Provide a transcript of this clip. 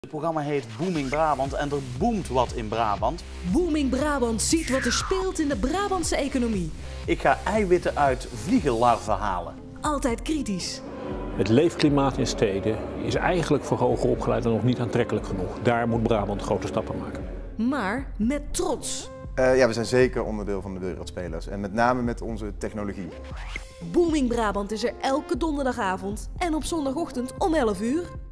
Het programma heet Booming Brabant en er boomt wat in Brabant. Booming Brabant ziet wat er speelt in de Brabantse economie. Ik ga eiwitten uit vliegenlarven halen. Altijd kritisch. Het leefklimaat in steden is eigenlijk voor hoger opgeleiden nog niet aantrekkelijk genoeg. Daar moet Brabant grote stappen maken. Maar met trots. Ja, we zijn zeker onderdeel van de wereldspelers en met name met onze technologie. Booming Brabant is er elke donderdagavond en op zondagochtend om 11 uur.